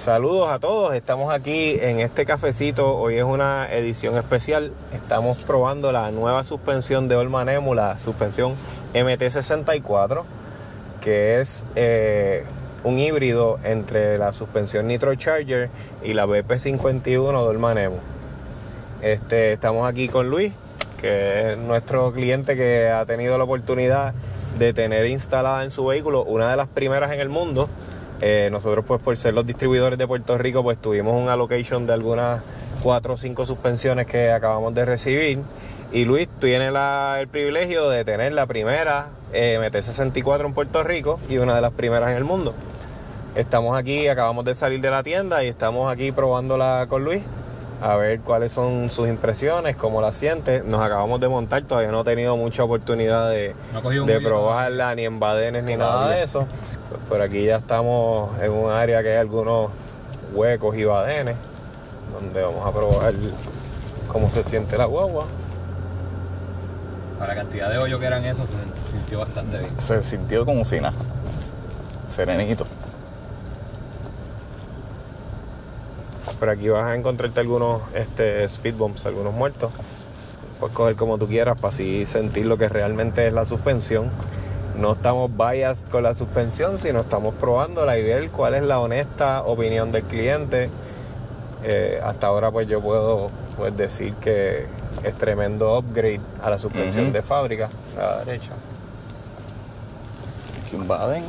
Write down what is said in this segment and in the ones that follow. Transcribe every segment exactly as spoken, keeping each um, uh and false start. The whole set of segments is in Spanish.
Saludos a todos, estamos aquí en este cafecito. Hoy es una edición especial. Estamos probando la nueva suspensión de Old Manemu, la suspensión M T sesenta y cuatro, que es eh, un híbrido entre la suspensión Nitrocharger y la B P cincuenta y uno de Old Manemu. Este, estamos aquí con Luis, que es nuestro cliente que ha tenido la oportunidad de tener instalada en su vehículo una de las primeras en el mundo. Eh, nosotros, pues, por ser los distribuidores de Puerto Rico, pues tuvimos un allocation de algunas cuatro o cinco suspensiones que acabamos de recibir. Y Luis, tú tienes la, el privilegio de tener la primera eh, M T sesenta y cuatro en Puerto Rico y una de las primeras en el mundo. Estamos aquí, acabamos de salir de la tienda y estamos aquí probándola con Luis, a ver cuáles son sus impresiones, cómo la siente. Nos acabamos de montar, todavía no he tenido mucha oportunidad de, no de probarla, no. Ni en badenes ni nada de eso. Por aquí ya estamos en un área que hay algunos huecos y badenes, donde vamos a probar cómo se siente la guagua. Para la cantidad de hoyo que eran esos, se sintió bastante bien. Se sintió como si nada, serenito. Por aquí vas a encontrarte algunos este, speed bumps, algunos muertos. Puedes coger como tú quieras para así sentir lo que realmente es la suspensión. No estamos biased con la suspensión, sino estamos probándola y ver cuál es la honesta opinión del cliente. Eh, hasta ahora, pues yo puedo pues, decir que es tremendo upgrade a la suspensión uh-huh. de fábrica, a la derecha. Aquí un baden.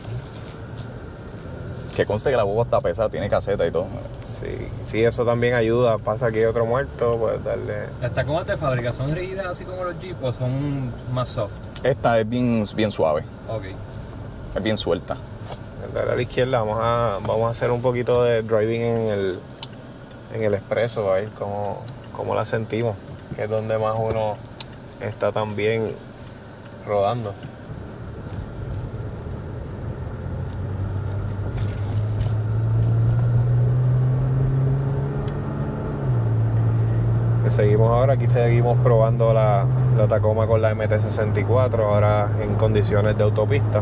Que conste que la boba está pesada, tiene caseta y todo. Sí, sí, eso también ayuda. Pasa aquí otro muerto, pues darle... ¿Las tacomas de fábrica son rígidas así como los Jeep o son más soft? Esta es bien, bien suave. Ok. Es bien suelta. Dale a la izquierda, vamos a, vamos a hacer un poquito de driving en el, en el expreso, a ver cómo, cómo la sentimos, que es donde más uno está también rodando. Seguimos ahora, aquí seguimos probando la, la Tacoma con la M T sesenta y cuatro, ahora en condiciones de autopista.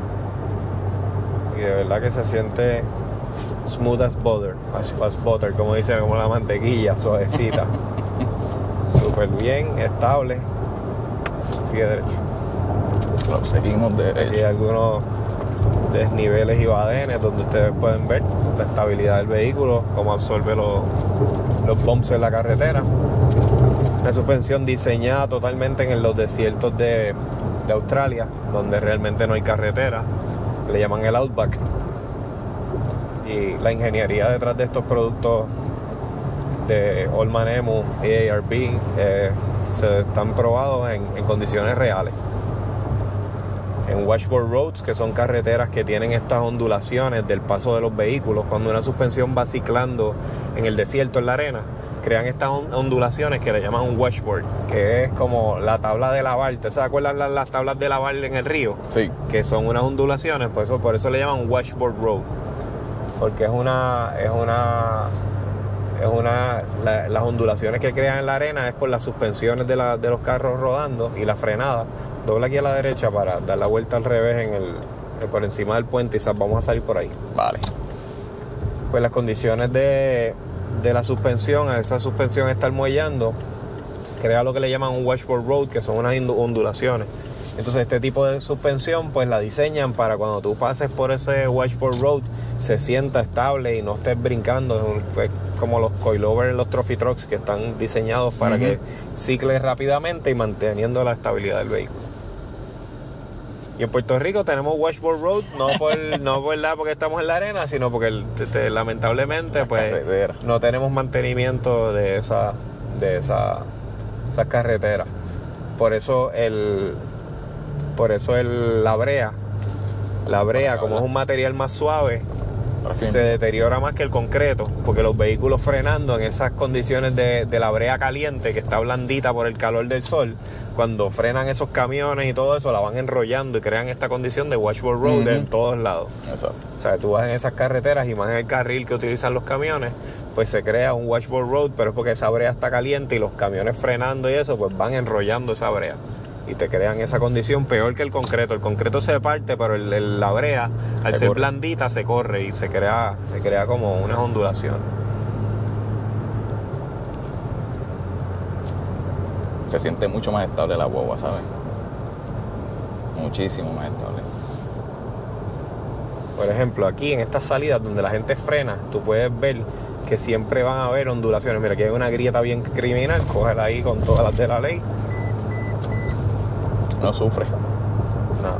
Y de verdad que se siente smooth as butter, as, as butter, como dicen, como la mantequilla, suavecita. Súper bien, estable. Sigue derecho. Lo seguimos derecho. Aquí hay algunos desniveles y badenes donde ustedes pueden ver la estabilidad del vehículo, cómo absorbe los, los bumps en la carretera. Una suspensión diseñada totalmente en los desiertos de, de Australia, donde realmente no hay carretera. Le llaman el Outback. Y la ingeniería detrás de estos productos de Old Manemu y A R B eh, se están probados en, en condiciones reales. En washboard roads, que son carreteras que tienen estas ondulaciones del paso de los vehículos, cuando una suspensión va ciclando en el desierto, en la arena, crean estas ondulaciones que le llaman un washboard, que es como la tabla de lavar. ¿Te acuerdas las, las tablas de lavar en el río? Sí. Que son unas ondulaciones, por eso, por eso le llaman washboard road, porque es una, es una, es una, la, las ondulaciones que crean en la arena es por las suspensiones de, la, de los carros rodando y la frenada. Dobla aquí a la derecha para dar la vuelta al revés en el, por encima del puente y vamos a salir por ahí. Vale. Pues las condiciones de, de la suspensión, a esa suspensión estar muellando, crea lo que le llaman un washboard road, que son unas ondulaciones. Entonces este tipo de suspensión pues la diseñan para cuando tú pases por ese washboard road se sienta estable y no estés brincando. Es, un, es como los coilovers en los trophy trucks, que están diseñados para uh-huh. que cicle rápidamente y manteniendo la estabilidad del vehículo. Y en Puerto Rico tenemos washboard road, no por no por la porque estamos en la arena, sino porque te, te, lamentablemente pues carretera. No tenemos mantenimiento de esa de esa esas carreteras. Por eso el por eso el la brea, la brea como es un material más suave, se deteriora más que el concreto, porque los vehículos frenando en esas condiciones de, de la brea caliente, que está blandita por el calor del sol, cuando frenan esos camiones y todo eso, la van enrollando y crean esta condición de washboard road uh-huh. en todos lados. Exacto. O sea, tú vas en esas carreteras y más en el carril que utilizan los camiones, pues se crea un washboard road, pero es porque esa brea está caliente y los camiones frenando y eso, pues van enrollando esa brea. y te crean esa condición peor que el concreto. El concreto se parte, pero el, el- la brea, al Se ser corre. blandita, se corre y se crea, se crea como unas ondulaciones. Se siente mucho más estable la guagua, ¿sabes? Muchísimo más estable. Por ejemplo, aquí en estas salidas donde la gente frena, tú puedes ver que siempre van a haber ondulaciones. Mira, aquí hay una grieta bien criminal, cógela ahí con todas las de la ley. No sufre. Nada.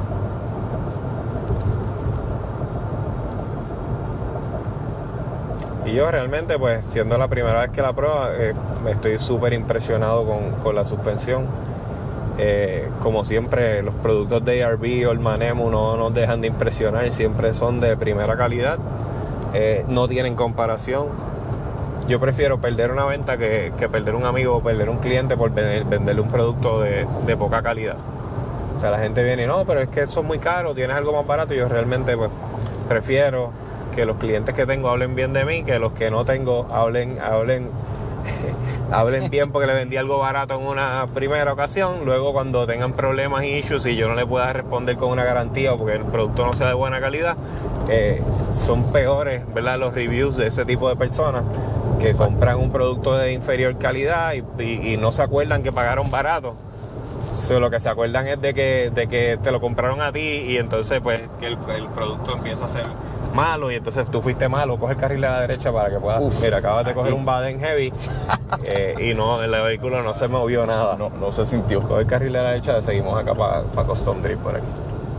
Y yo realmente, pues, siendo la primera vez que la pruebo, eh, estoy súper impresionado con, con la suspensión. Eh, como siempre, los productos de A R B o el Manemu no nos dejan de impresionar, siempre son de primera calidad, eh, no tienen comparación. Yo prefiero perder una venta que, que perder un amigo o perder un cliente por vender- venderle un producto de, de poca calidad. O sea, la gente viene y no, pero es que eso es muy caro, tienes algo más barato. Y yo realmente, pues, prefiero que los clientes que tengo hablen bien de mí, que los que no tengo hablen, hablen, hablen bien porque le vendí algo barato en una primera ocasión. Luego, cuando tengan problemas y issues y yo no le pueda responder con una garantía o porque el producto no sea de buena calidad, eh, son peores, ¿verdad?, los reviews de ese tipo de personas que compran un producto de inferior calidad y, y- y no se acuerdan que pagaron barato. So, lo que se acuerdan es de que, de que te lo compraron a ti y entonces pues que el, el producto empieza a ser malo y entonces tú fuiste malo. Coge el carril de la derecha para que puedas... Uf, mira, acabas de aquí. coger un Baden Heavy eh, y no, el vehículo no se movió nada. No, no se sintió. Coge el carril de la derecha, seguimos acá para Custom Drift por aquí.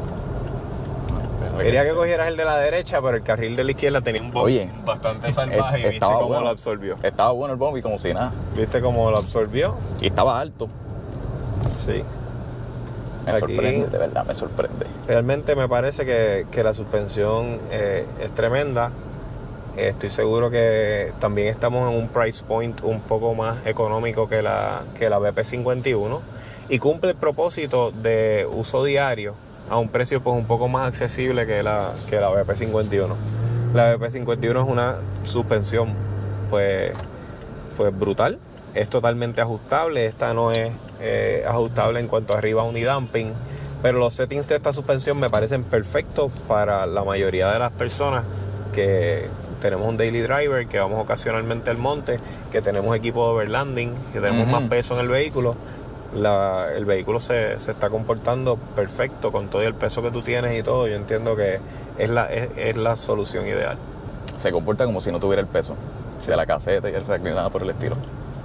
Quería que cogieras el de la derecha, pero el carril de la izquierda tenía un bombi Oye, bastante salvaje y viste estaba cómo bueno. lo absorbió. Estaba bueno el bombi como si nada. ¿Viste cómo lo absorbió? Y estaba alto. Sí. Me Aquí- sorprende, de verdad, me sorprende. Realmente me parece que, que la suspensión eh, es tremenda. Eh, estoy seguro que también estamos en un price point un poco más económico que la, que la B P cincuenta y uno y cumple el propósito de uso diario a un precio pues un poco más accesible que la, que la B P cincuenta y uno. La B P cincuenta y uno es una suspensión pues, pues brutal, es totalmente ajustable. Esta no es eh, ajustable en cuanto a arriba unidamping, pero los settings de esta suspensión me parecen perfectos para la mayoría de las personas que tenemos un daily driver, que vamos ocasionalmente al monte, que tenemos equipo de overlanding, que tenemos Ujú. más peso en el vehículo. La- el vehículo se, se está comportando perfecto con todo el peso que tú tienes y todo. Yo entiendo que es la, es, es la solución ideal. Se comporta como si no tuviera el peso de la caseta y el rack ni nada por el estilo.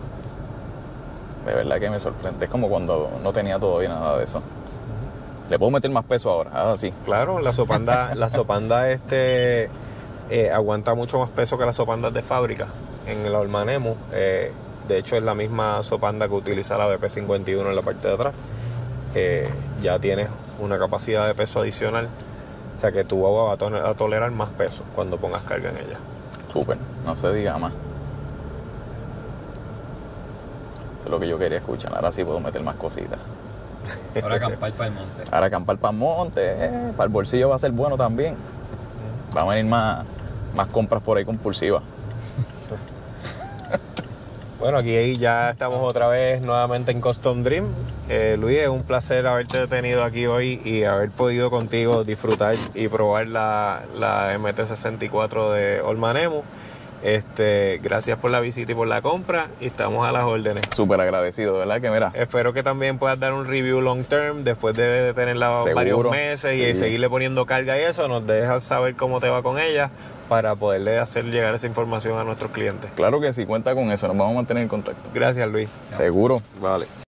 De verdad que me sorprende. Es como cuando no tenía todavía nada de eso. Le puedo meter más peso ahora, ahora sí. Claro, la sopanda, la sopanda este eh, aguanta mucho más peso que las sopandas de fábrica. En el Manemu, eh, de hecho es la misma sopanda que utiliza la B P cincuenta y uno en la parte de atrás. Eh, ya tienes una capacidad de peso adicional, o sea que tu guagua va a, to- a tolerar más peso cuando pongas carga en ella. Súper, no se diga más. Eso es lo que yo quería escuchar. Ahora sí puedo meter más cositas. Ahora acampar para el monte. Ahora acampar para el monte, eh, para el bolsillo va a ser bueno también. Va a venir más, más compras por ahí compulsivas. Bueno, aquí ya estamos otra vez nuevamente en Custom Dream. Eh, Luis, es un placer haberte tenido aquí hoy y haber podido contigo disfrutar y probar la, la M T sesenta y cuatro de Manemu. Este, gracias por la visita y por la compra y estamos a las órdenes. Súper agradecido, ¿verdad? Que mira, Espero que también puedas dar un review long term después de tenerla Seguro. varios meses y Sí. seguirle poniendo carga y eso. Nos dejas saber cómo te va con ella para poderle hacer llegar esa información a nuestros clientes. claro que sí, cuenta con eso, nos vamos a mantener en contacto. Gracias, Luis. Seguro. Vale.